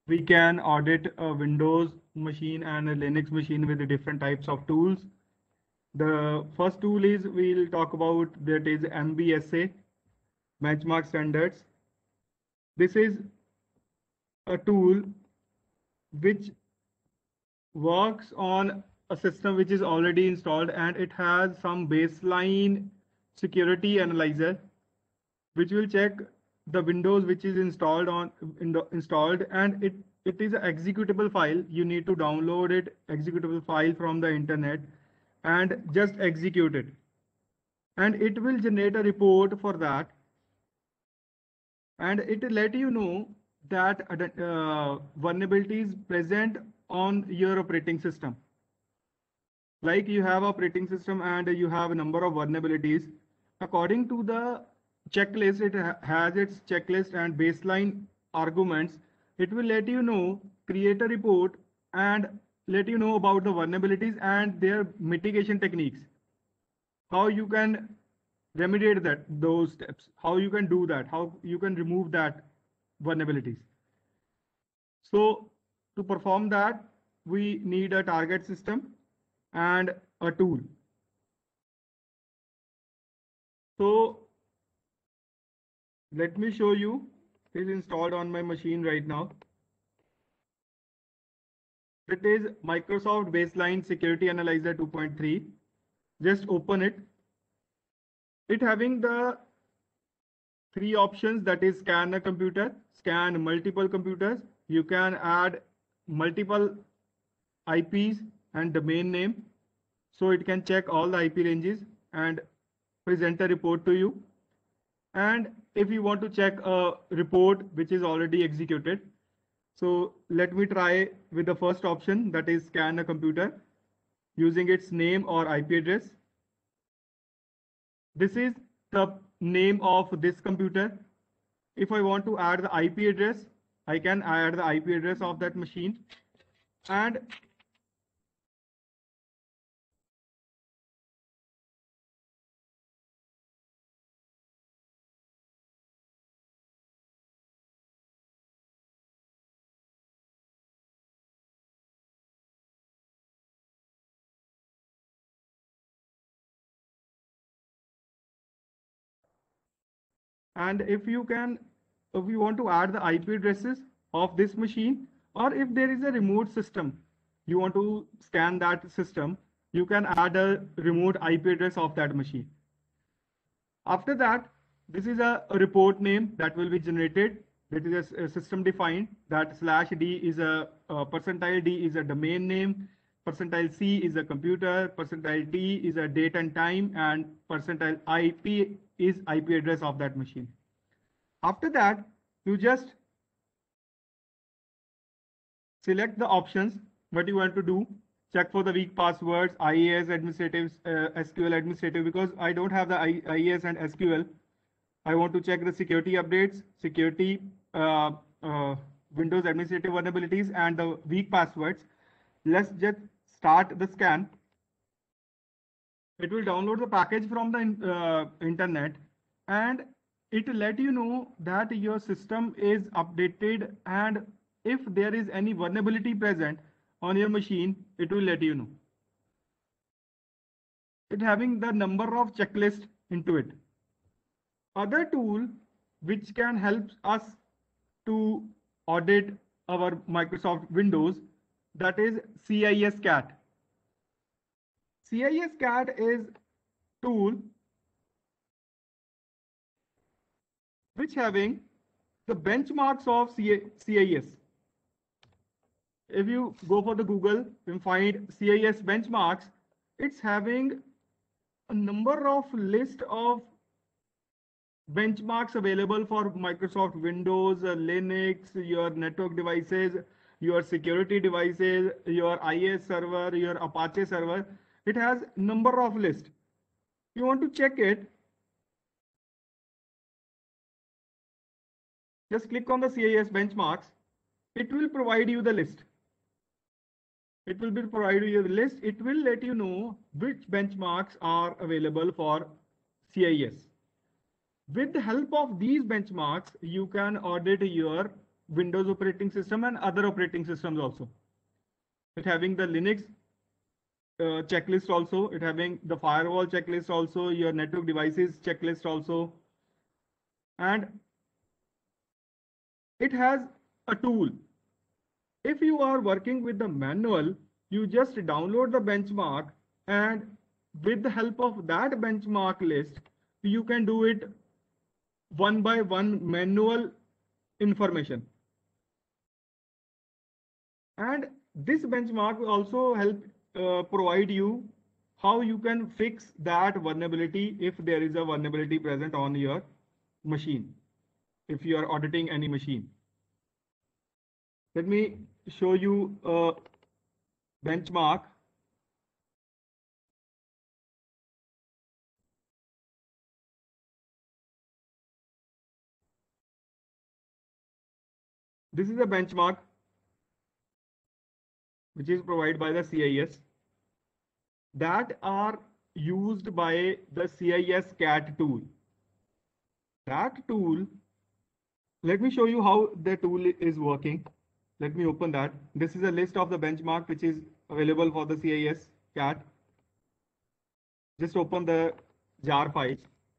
we can audit a Windows machine and a Linux machine with the different types of tools. The first tool is we'll talk about, that is MBSA, benchmark standards. This is a tool which works on a system which is already installed, and it has some baseline security analyzer which will check the Windows which is installed installed, and it is an executable file. You need to download it, executable file from the internet, and just execute it, and it will generate a report for that, and it will let you know that vulnerabilities present on your operating system. Like you have operating system and you have a number of vulnerabilities. According to the checklist, it has its checklist and baseline arguments. It will let you know, create a report, and let you know about the vulnerabilities and their mitigation techniques. How you can remediate those steps, how you can do that, how you can remove that vulnerabilities. So to perform that, we need a target system and a tool. So let me show you. It is installed on my machine right now. It is Microsoft Baseline Security Analyzer 2.3. Just open it. It having the three options, that is scan a computer, scan multiple computers. You can add multiple IPs and domain name. So it can check all the IP ranges and present a report to you. And if you want to check a report which is already executed, so let me try with the first option, that is scan a computer using its name or IP address. This is the name of this computer. If I want to add the IP address, I can add the IP address of that machine. And if you want to add the IP addresses of this machine, or if there is a remote system, you want to scan that system, you can add a remote IP address of that machine. After that, this is a report name that will be generated. That is a system defined, that /d is a percentile D is a domain name, percentile C is a computer, percentile T is a date and time, and percentile IP is IP address of that machine. After that, you just select the options, what you want to do. Check for the weak passwords, IAS administrative, SQL administrative, because I don't have the IAS and SQL. I want to check the security updates, security, Windows administrative vulnerabilities, and the weak passwords. Let's just start the scan. It will download the package from the internet, and it will let you know that your system is updated, and if there is any vulnerability present on your machine, it will let you know. It having the number of checklists into it. Other tool which can help us to audit our Microsoft Windows, that is CIS-CAT. CIS-CAT is tool which having the benchmarks of CIS. If you go for the Google and find CIS benchmarks, it's having a number of list of benchmarks available for Microsoft Windows, Linux, your network devices, your security devices, your IIS server, your Apache server. It has number of list. You want to check it, just click on the CIS benchmarks. It will provide you the list. It will be provided you the list. It will let you know which benchmarks are available for CIS. With the help of these benchmarks, you can audit your Windows operating system and other operating systems also. It having the Linux checklist also, it having the firewall checklist also, your network devices checklist also, and it has a tool. If you are working with the manual, you just download the benchmark, and with the help of that benchmark list, you can do it one by one manual information. And this benchmark will also help provide you how you can fix that vulnerability if there is a vulnerability present on your machine, if you are auditing any machine. Let me show you a benchmark. This is a benchmark which is provided by the CIS that are used by the CIS CAT tool. That tool, let me show you how the tool is working. Let me open that. This is a list of the benchmark which is available for the CIS CAT. Just open the jar file.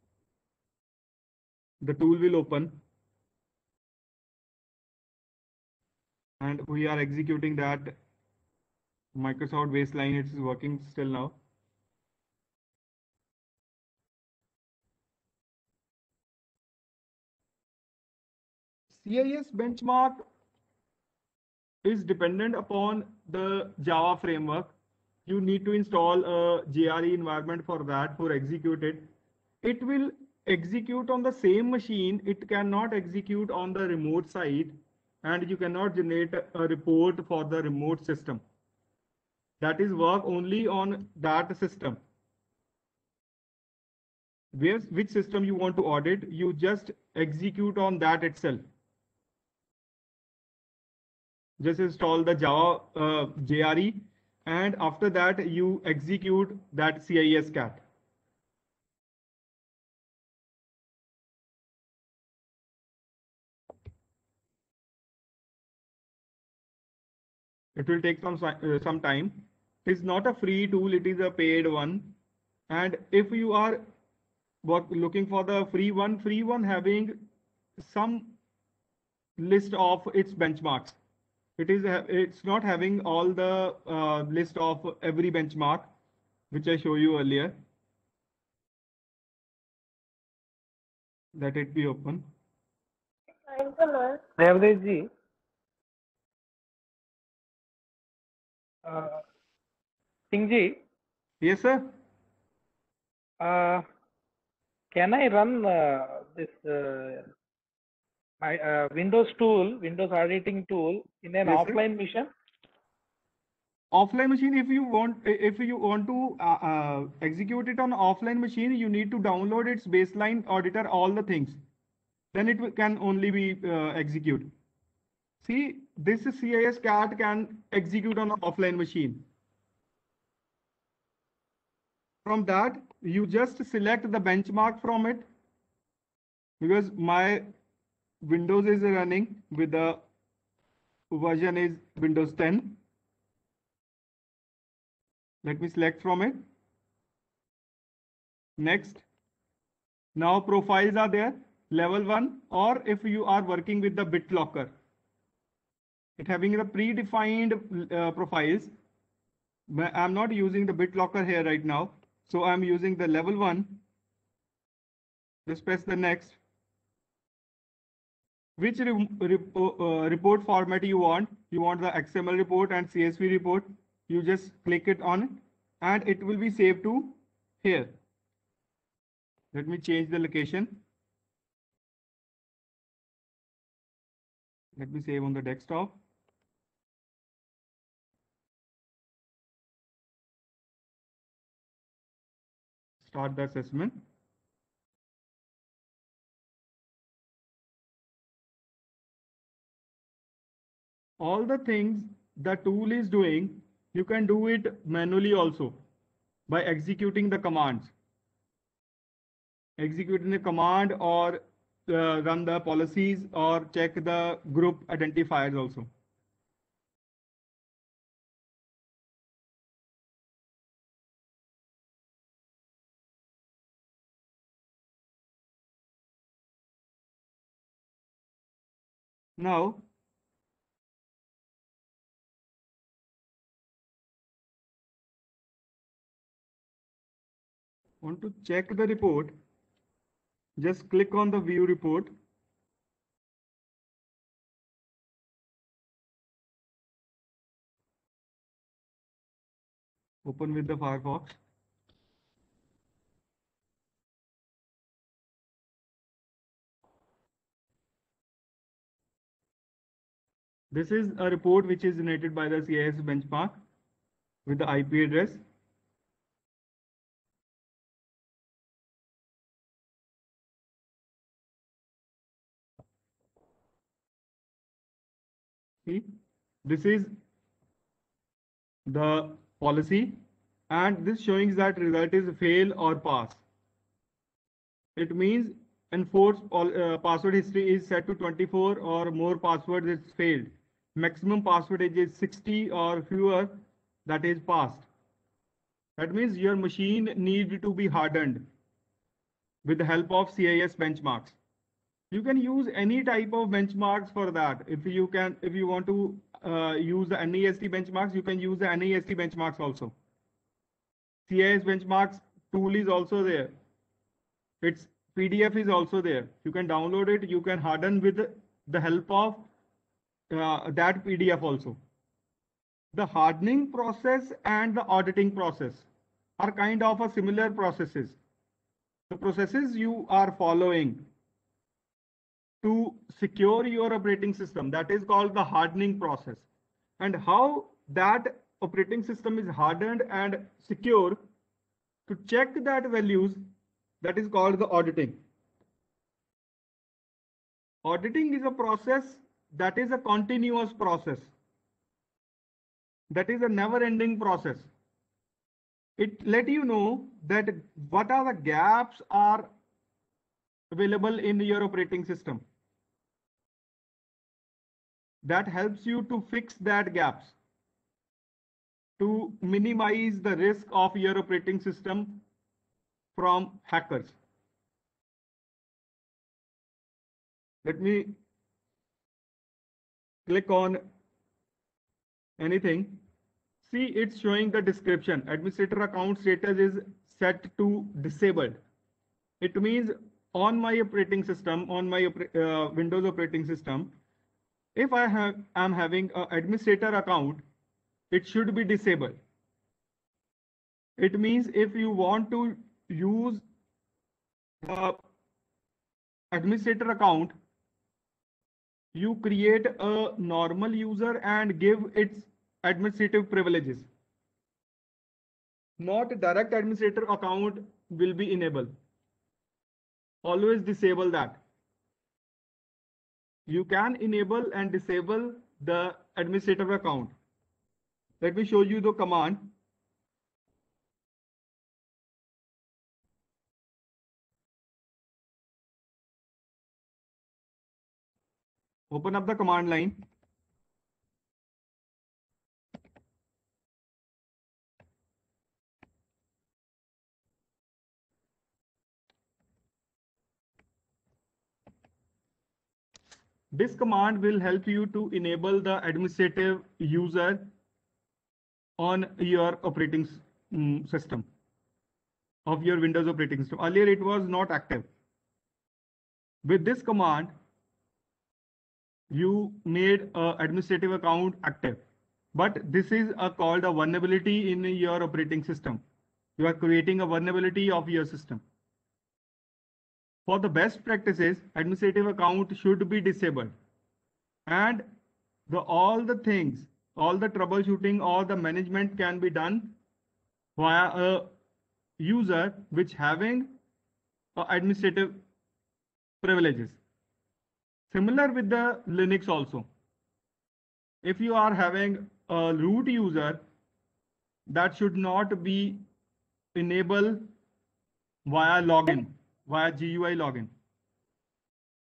The tool will open. And we are executing that Microsoft baseline. It is working still now. CIS benchmark is dependent upon the Java framework. You need to install a JRE environment for that, for execute it. It will execute on the same machine. It cannot execute on the remote side, and you cannot generate a report for the remote system. That is work only on that system. Which system you want to audit, you just execute on that itself. Just install the Java JRE, and after that you execute that CIS CAT. It will take some time. It is not a free tool, it is a paid one. And if you are looking for the free one having some list of its benchmarks. It's not having all the list of every benchmark, which I show you earlier. Let it be open. Average G. Singh ji. Yes, sir. Can I run this my Windows tool, Windows auditing tool, in an Yes, offline machine? Offline machine, if you want to execute it on offline machine, you need to download its baseline auditor, all the things. Then it can only be execute. See, this CIS CAT can execute on an offline machine. From that, you just select the benchmark from it, because my Windows is running with the version is Windows 10. Let me select from it. Next. Now profiles are there, level 1, or if you are working with the BitLocker, it having the predefined profiles. I'm not using the BitLocker here right now, so I'm using the level 1. Just press the next. Which report format you want? You want the XML report and CSV report. You just click it on it, and it will be saved to here. Let me change the location. Let me save on the desktop. Start the assessment. All the things the tool is doing, you can do it manually also by executing the commands. Executing the command, or run the policies or check the group identifiers also. Now, want to check the report, just click on the view report. Open with the Firefox. This is a report which is generated by the CIS benchmark with the IP address. See, this is the policy, and this showing that result is fail or pass. It means enforced password history is set to 24 or more passwords is failed. Maximum password is 60 or fewer, that is passed. That means your machine need to be hardened with the help of CIS benchmarks. You can use any type of benchmarks for that. If you want to use the NEST benchmarks, you can use the NEST benchmarks also. CIS benchmarks tool is also there. Its PDF is also there. You can download it. You can harden with the help of that PDF also. The hardening process and the auditing process are kind of a similar processes. The processes you are following to secure your operating system, that is called the hardening process. And how that operating system is hardened and secure, to check that values, that is called the auditing. Auditing is a process that is a continuous process. That is a never-ending process. It let you know that what are the gaps are available in your operating system. That helps you to fix that gaps, to minimize the risk of your operating system from hackers. Let me click on anything. See, it's showing the description. Administrator account status is set to disabled. It means on my operating system, on my Windows operating system, if I'm having an administrator account, it should be disabled. It means if you want to use the administrator account, you create a normal user and give its administrative privileges. Not direct administrator account will be enabled. Always disable that. You can enable and disable the administrator account. Let me show you the command. Open up the command line. This command will help you to enable the administrative user on your operating system of your Windows operating system. Earlier it was not active. With this command, you made an administrative account active. But this is called a vulnerability in your operating system. You are creating a vulnerability of your system. For the best practices, administrative account should be disabled. And all the things, all the troubleshooting, all the management can be done via a user which having administrative privileges. Similar with the Linux also. If you are having a root user, that should not be enabled via login, via GUI login.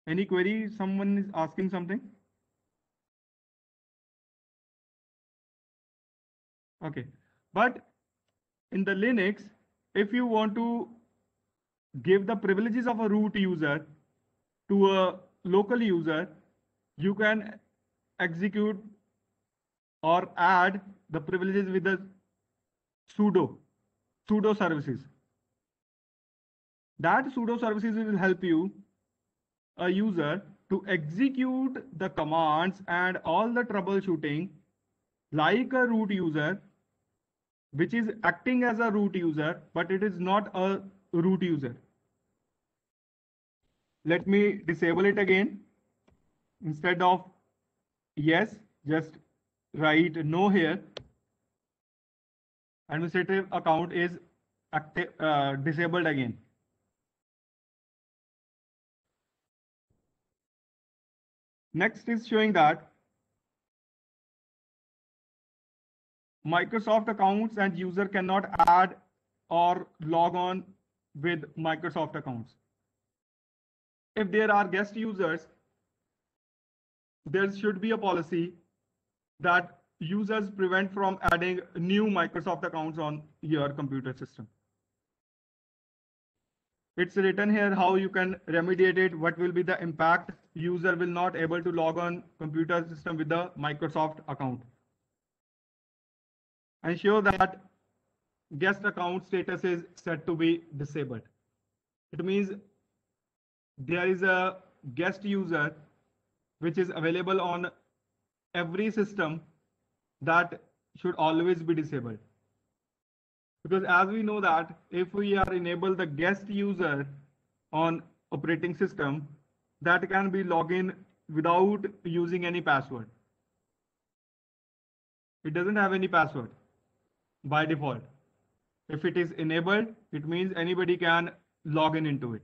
Any query? Someone is asking something? Okay. But in the Linux, if you want to give the privileges of a root user to a local user, you can execute or add the privileges with the sudo services. That sudo services will help you, a user, to execute the commands and all the troubleshooting like a root user, which is acting as a root user, but it is not a root user. Let me disable it again. Instead of yes, just write no here. Administrative account is disabled again. Next is showing that Microsoft accounts and user cannot add or log on with Microsoft accounts. If there are guest users, there should be a policy that users prevent from adding new Microsoft accounts on your computer system. It's written here how you can remediate it, what will be the impact. User will not able to log on computer system with the Microsoft account. Ensure that guest account status is set to be disabled. It means there is a guest user which is available on every system that should always be disabled. Because as we know that if we are enable the guest user on operating system, that can be login without using any password. It doesn't have any password by default. If it is enabled, it means anybody can log in into it.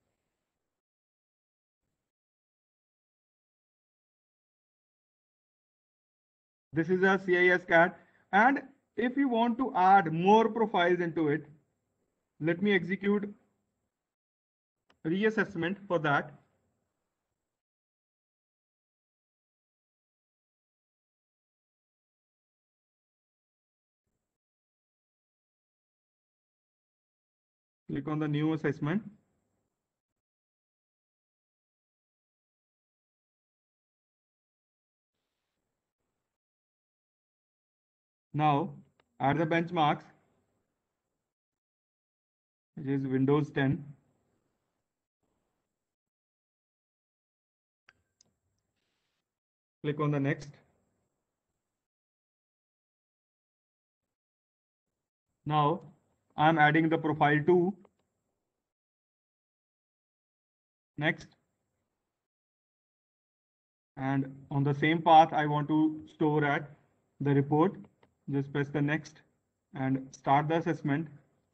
This is a CIS cat. And if you want to add more profiles into it, let me execute reassessment for that. Click on the new assessment. Now add the benchmarks, which is Windows 10. Click on the next. Now I'm adding the profile 2. Next. And on the same path, I want to store at the report. Just press the next and start the assessment.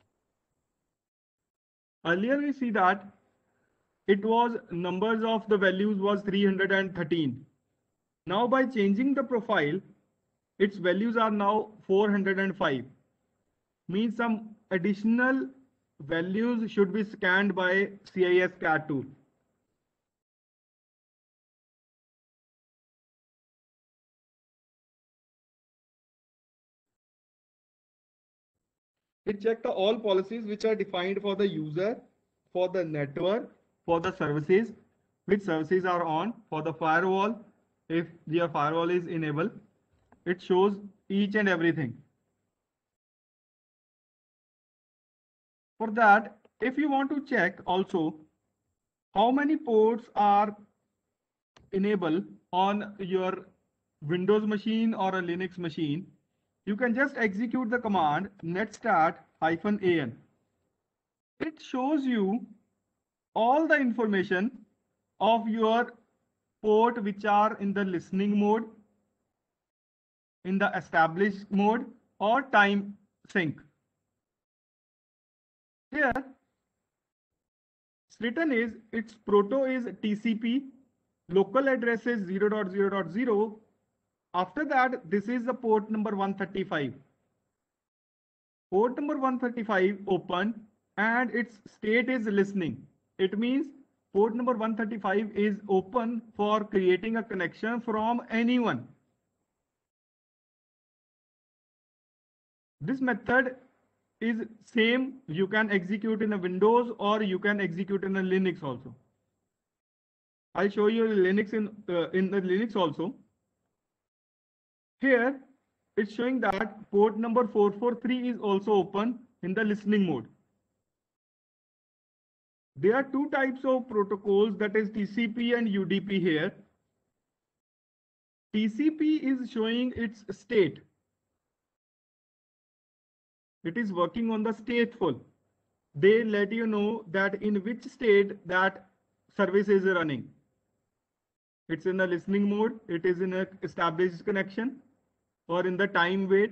Earlier we see that it was numbers of the values was 313. Now by changing the profile, its values are now 405. Means some additional values should be scanned by CIS CAT tool. It checked all policies which are defined for the user, for the network, for the services, which services are on, for the firewall. If your firewall is enabled, it shows each and everything. For that, if you want to check also how many ports are enabled on your Windows machine or a Linux machine, you can just execute the command netstat-an. It shows you all the information of your port which are in the listening mode, in the established mode, or time sync. Here, it's written is its proto is TCP, local address is 0.0.0. After that, this is the port number 135. Port number 135 open and its state is listening. It means port number 135 is open for creating a connection from anyone. This method is same. You can execute in a Windows or you can execute in a Linux also. I'll show you Linux in the Linux also. Here it's showing that port number 443 is also open in the listening mode. There are two types of protocols, that is TCP and UDP here. TCP is showing its state. It is working on the stateful. They let you know that in which state that service is running. It's in the listening mode, it is in an established connection, or in the time wait.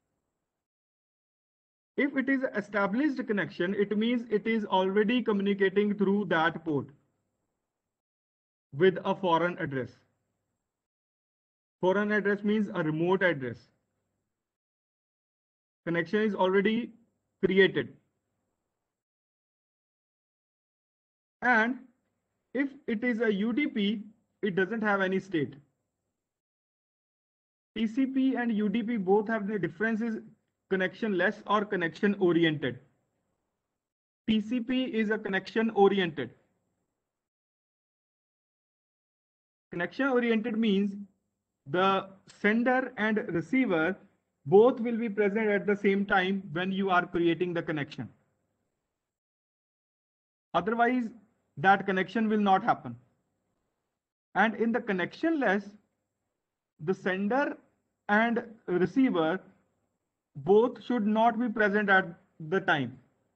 If it is established connection, it means it is already communicating through that port with a foreign address. Foreign address means a remote address. Connection is already created. And if it is a UDP, it doesn't have any state. TCP and UDP both have the differences: connectionless or connection oriented. TCP is a connection oriented. Connection oriented means the sender and receiver both will be present at the same time when you are creating the connection. Otherwise, that connection will not happen. And in the connectionless, the sender and receiver both should not be present at the time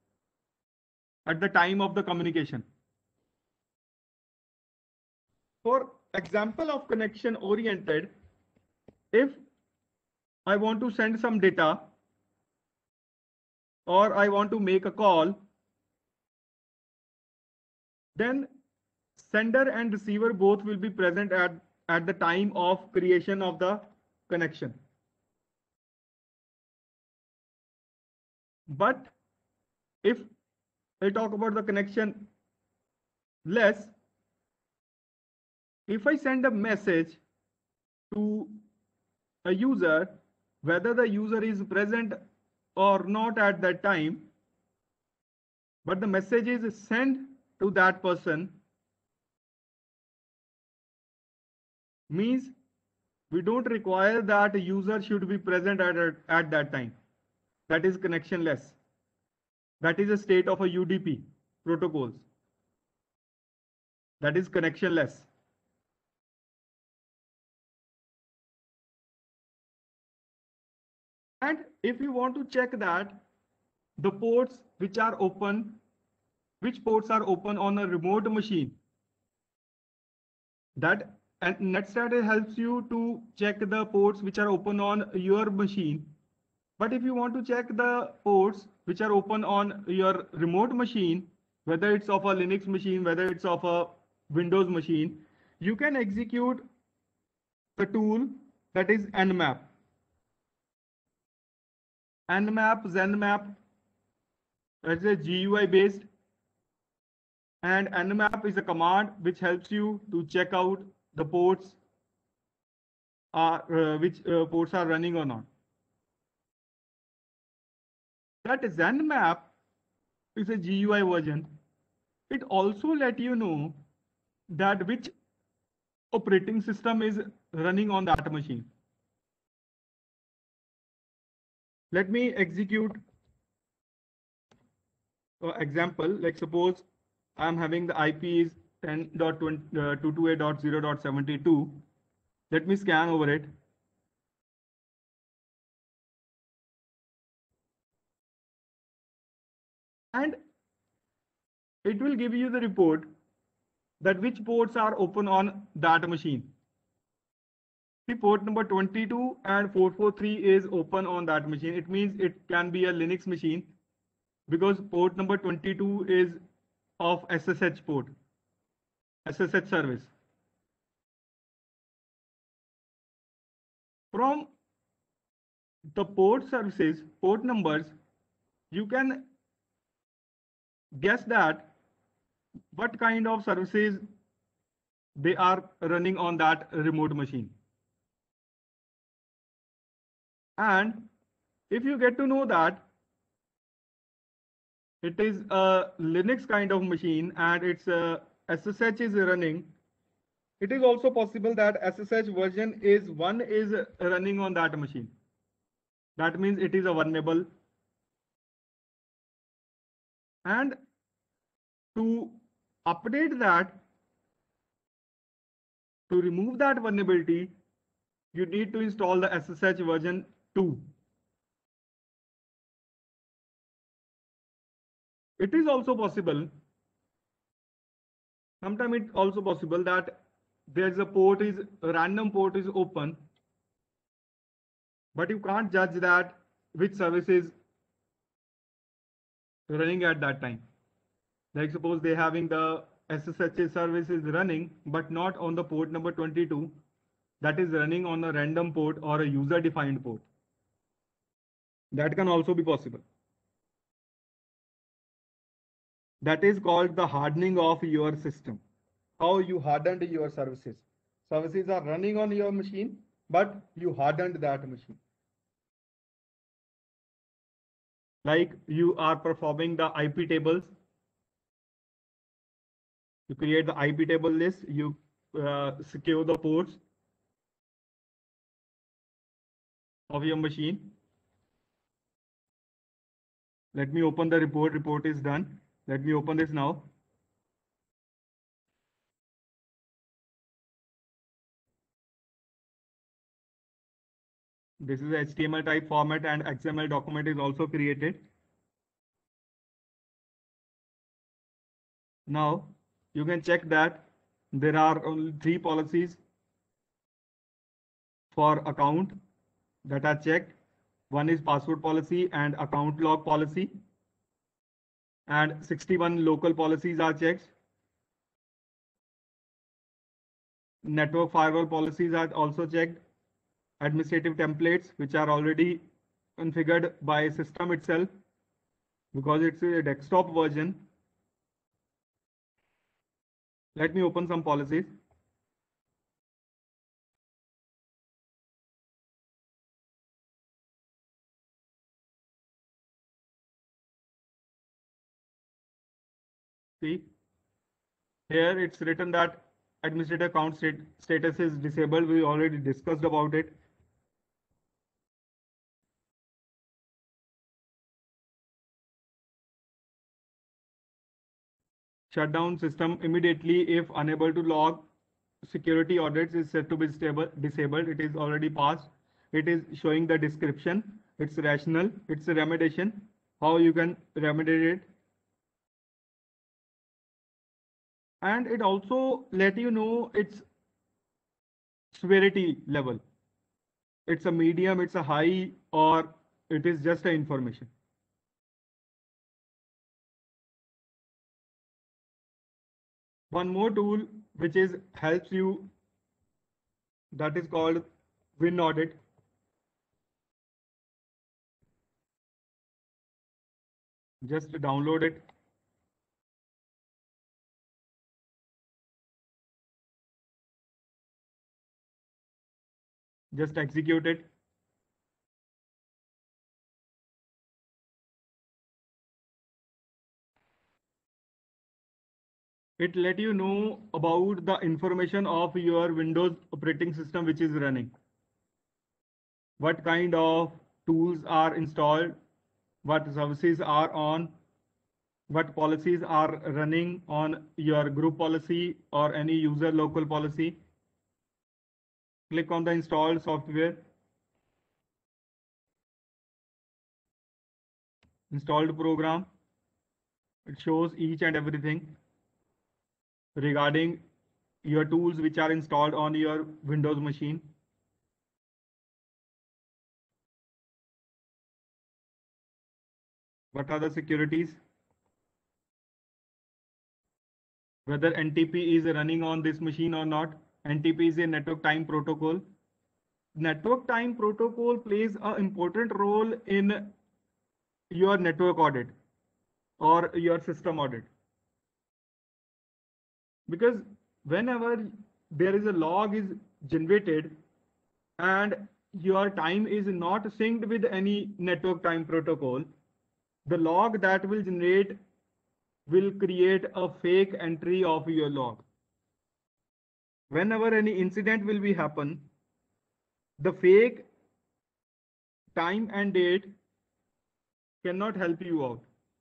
of the communication. For example of connection oriented, if I want to send some data or I want to make a call, then sender and receiver both will be present at the time of creation of the connection. But if I talk about the connection less, if I send a message to a user, whether the user is present or not at that time, but the message is sent to that person, means we don't require that a user should be present at that time. That is connectionless. That is a state of a UDP protocols. That is connectionless. And if you want to check that the ports which are open, which ports are open on a remote machine, that and NetStat helps you to check the ports which are open on your machine. But if you want to check the ports which are open on your remote machine, whether it's of a Linux machine, whether it's of a Windows machine, you can execute the tool that is Nmap. Nmap, Zenmap, it's a GUI based, and Nmap is a command which helps you to check out the ports which ports are running or not. That Zenmap is a GUI version. It also let you know that which operating system is running on that machine. Let me execute an example. Like suppose I'm having the IP is 10.228.0.72. Let me scan over it. And it will give you the report that which ports are open on that machine. The port number 22 and 443 is open on that machine. It means it can be a Linux machine because port number 22 is of SSH port, SSH service. From the port services, port numbers, you can guess that what kind of services they are running on that remote machine. And if you get to know that it is a Linux kind of machine and its SSH is running, it is also possible that SSH version is running on that machine. That means it is a vulnerable. And to update that, to remove that vulnerability, you need to install the SSH version 2. It is also possible, sometimes it's also possible that there's a random port is open, but you can't judge that which service is running at that time. Like suppose they're having the SSH service is running, but not on the port number 22, that is running on a random port or a user defined port. That can also be possible. That is called the hardening of your system. How you hardened your services. Services are running on your machine, but you hardened that machine. Like you are performing the IP tables. You create the IP table list, you secure the ports of your machine. Let me open the report. Report is done. Let me open this now. This is HTML type format and XML document is also created. Now you can check that there are only 3 policies for account that are checked. One is password policy and account log policy. And 61 local policies are checked. Network firewall policies are also checked. Administrative templates, which are already configured by system itself because it's a desktop version. Let me open some policies. See, here it's written that administrator account status is disabled. We already discussed about it. Shut down system immediately if unable to log security audits is set to be disabled. It is already passed. It is showing the description. It's rational. It's a remediation. How you can remediate it. And it also let you know its severity level. It's a medium, it's a high, or it is just an information. One more tool which is helps you, that is called WinAudit. Just download it. Just execute it. It let you know about the information of your Windows operating system which is running. What kind of tools are installed, what services are on, what policies are running on your group policy or any user local policy. Click on the installed software. Installed program. It shows each and everything regarding your tools which are installed on your Windows machine. What are the securities? Whether NTP is running on this machine or not. NTP is a network time protocol. Network time protocol plays an important role in your network audit or your system audit. because whenever there is a log is generated and your time is not synced with any network time protocol, the log that will generate will create a fake entry of your log. Whenever any incident will be happen, the fake time and date cannot help you out.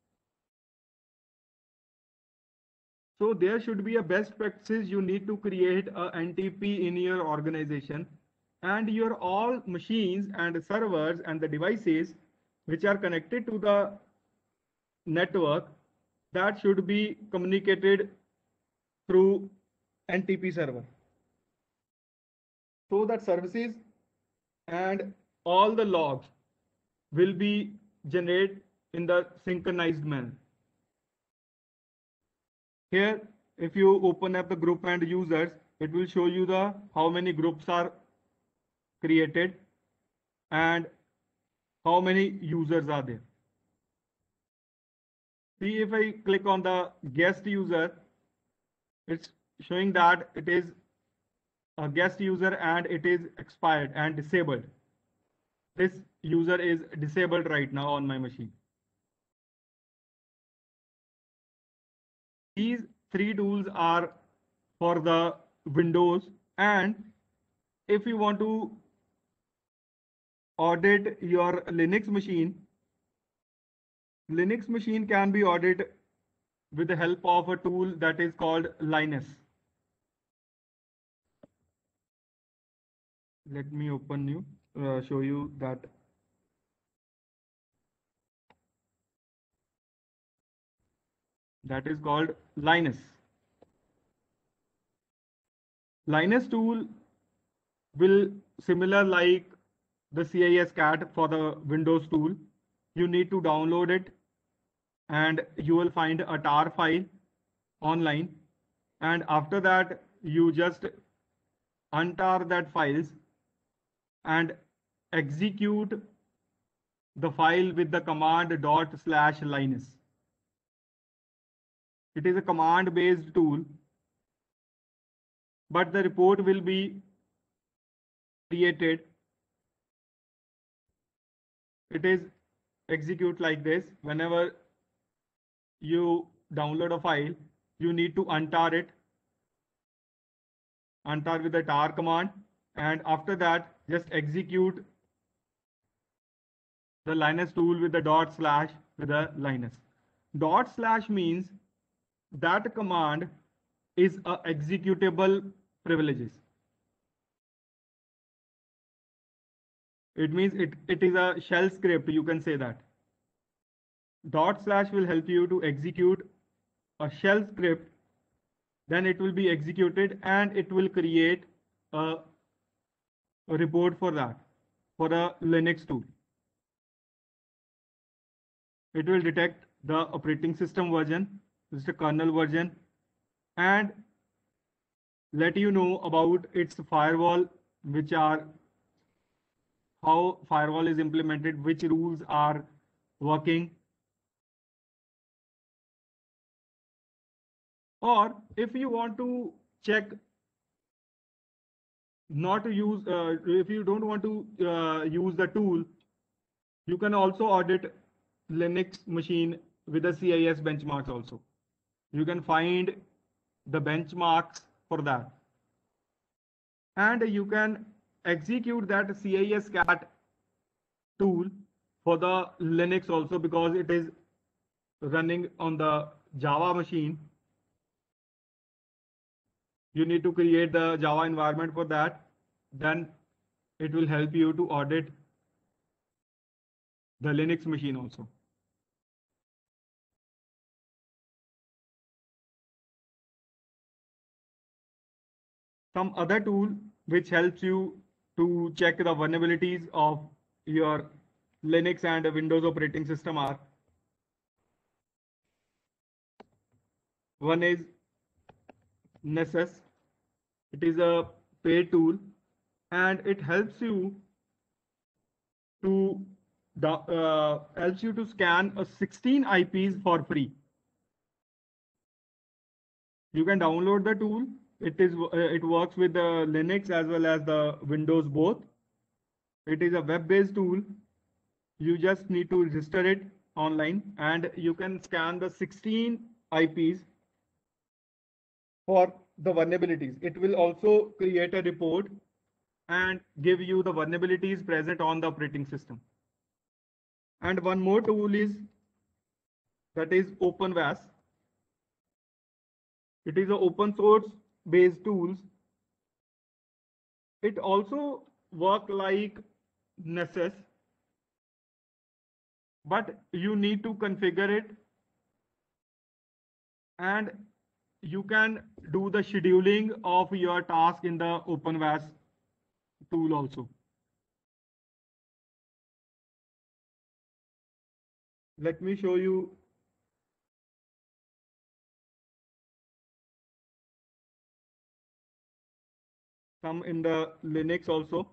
So there should be a best practices. You need to create a NTP in your organization, and your all machines and servers and the devices which are connected to the network, that should be communicated through NTP server, so that services and all the logs will be generated in the synchronized manner. Here, if you open up the group and users, it will show you the how many groups are created and how many users are there. See, if I click on the guest user, it's showing that it is a guest user and it is expired and disabled. This user is disabled right now on my machine. These three tools are for the Windows, and if you want to audit your Linux machine can be audited with the help of a tool that is called Linus. Let me open you, show you that. That is called Linus. Linus tool will similar like the CIS-cat for the Windows tool. You need to download it and you will find a tar file online, and after that you just untar that files and execute the file with the command /linus. It is a command based tool, but the report will be created. It is execute like this. Whenever you download a file, you need to untar it, untar with the tar command, and after that just execute the Linus tool with the / with the Linus. / means that command is a executable privileges. It means it is a shell script, you can say that. / will help you to execute a shell script, then it will be executed and it will create a report for that, for a Linux tool. It will detect the operating system version, this is the kernel version, and let you know about its firewall, which are how firewall is implemented, which rules are working. Or if you want to check not to use, if you don't want to use the tool, you can also audit Linux machine with the CIS benchmarks also. You can find the benchmarks for that. And you can execute that CIS-cat tool for the Linux also, because it is running on the Java machine. You need to create the Java environment for that. Then it will help you to audit the Linux machine also. Some other tool which helps you to check the vulnerabilities of your Linux and Windows operating system are: one is Nessus. It is a paid tool and it helps you to scan 16 IPs for free. You can download the tool. It works with the Linux as well as the Windows both. It is a web-based tool. You just need to register it online, and you can scan the 16 IPs for the vulnerabilities. It will also create a report and give you the vulnerabilities present on the operating system. And one more tool is that is OpenVAS. It is an open source based tools. It also work like Nessus, but you need to configure it, and you can do the scheduling of your task in the OpenVAS tool also. Let me show you some in the Linux also.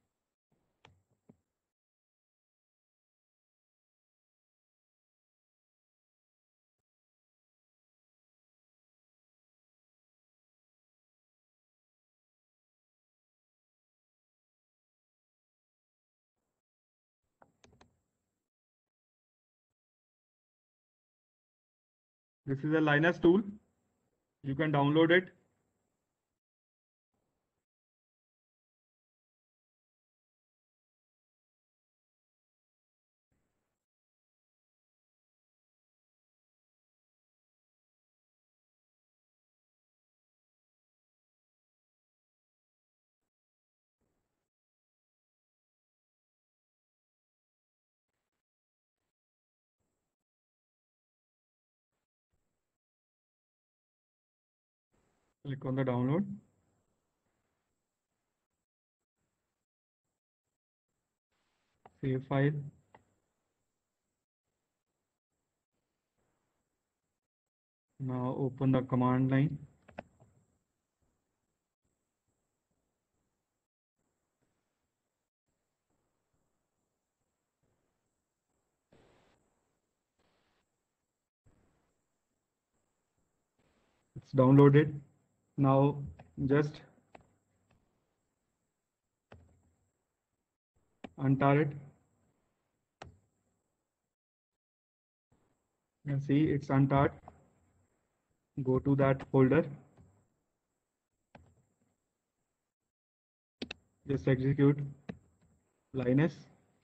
This is a Linus tool. You can download it. Click on the download. Save file. Now open the command line. It's downloaded. Now just untar it. You can see it's untarred. Go to that folder. Just execute Linus.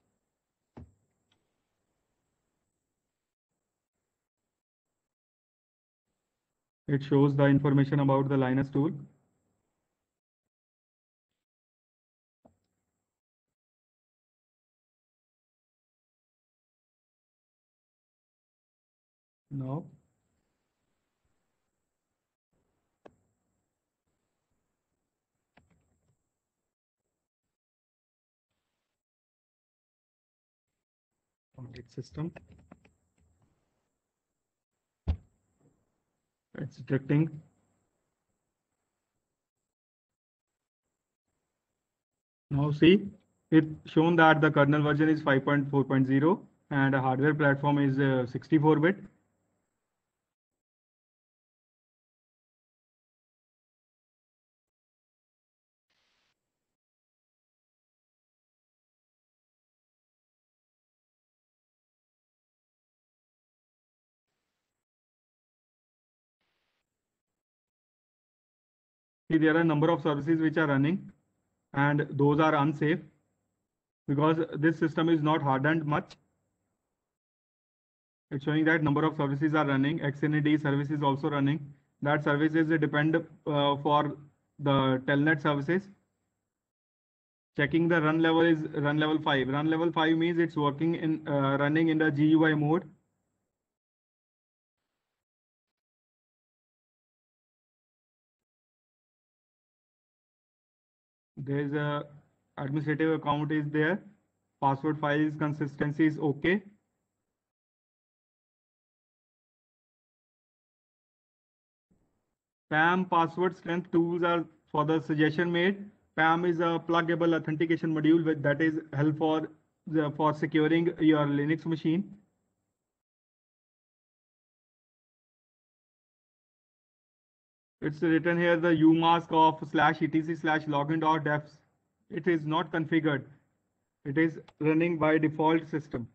It shows the information about the Linus tool. Now complete system. It's detecting. Now see, it shown that the kernel version is 5.4.0 and a hardware platform is 64-bit. See, there are a number of services which are running, and those are unsafe because this system is not hardened much. It's showing that number of services are running. XNAD service is also running. That services depend for the telnet services. Checking the run level is run level 5. Run level 5 means it's working in running in the GUI mode. There's a administrative account is there. Password files consistency is okay. PAM password strength tools are for the suggestion made. PAM is a pluggable authentication module that is help for securing your Linux machine. It's written here the umask of /etc/login.defs. It is not configured. It is running by default system.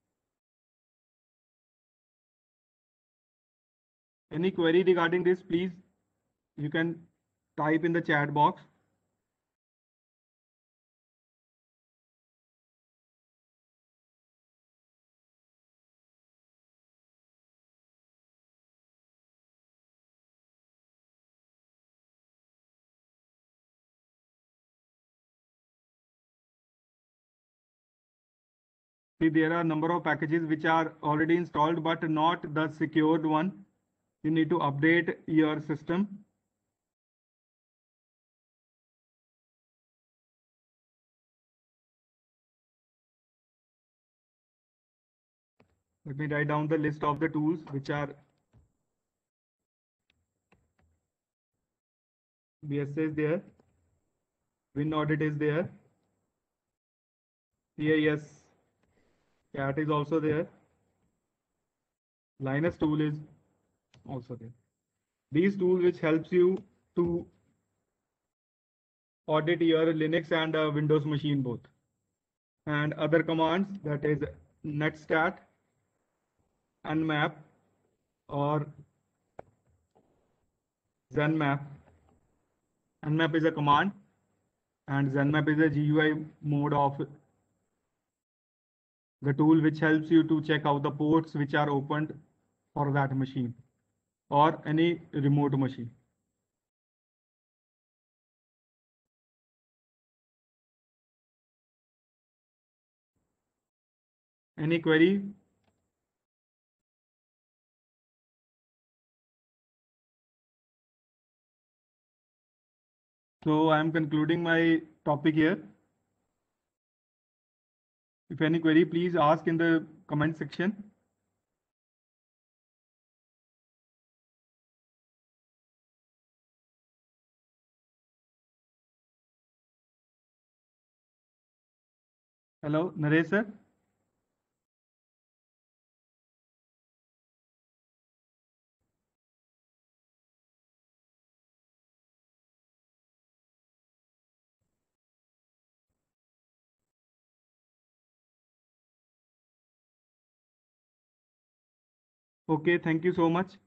Any query regarding this, please, you can type in the chat box. See, there are a number of packages which are already installed, but not the secured one. You need to update your system. Let me write down the list of the tools which are BSA is there, WinAudit is there, CIS CAT is also there, Linus tool is also there. These tools which helps you to audit your Linux and Windows machine both. And other commands, that is netstat, nmap, or zenmap. Nmap is a command and zenmap is a GUI mode of the tool which helps you to check out the ports which are opened for that machine or any remote machine. Any query? So I am concluding my topic here. If any query, please ask in the comment section. Hello, Naresh sir. Okay, thank you so much.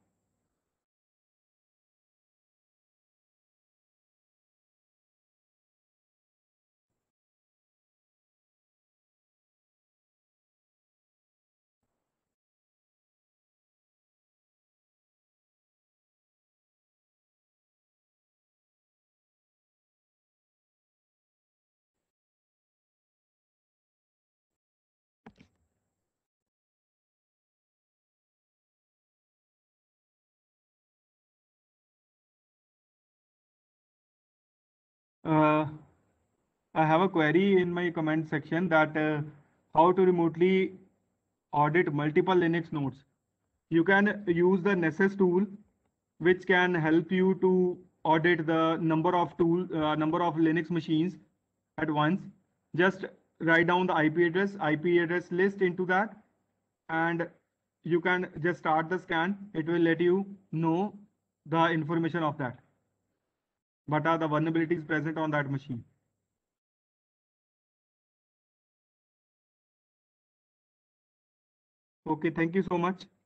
I have a query in my comment section that how to remotely audit multiple Linux nodes. You can use the Nessus tool, which can help you to audit the number of Linux machines at once. Just write down the IP address list into that, and you can just start the scan. It will let you know the information of that. What are the vulnerabilities present on that machine? Okay, thank you so much.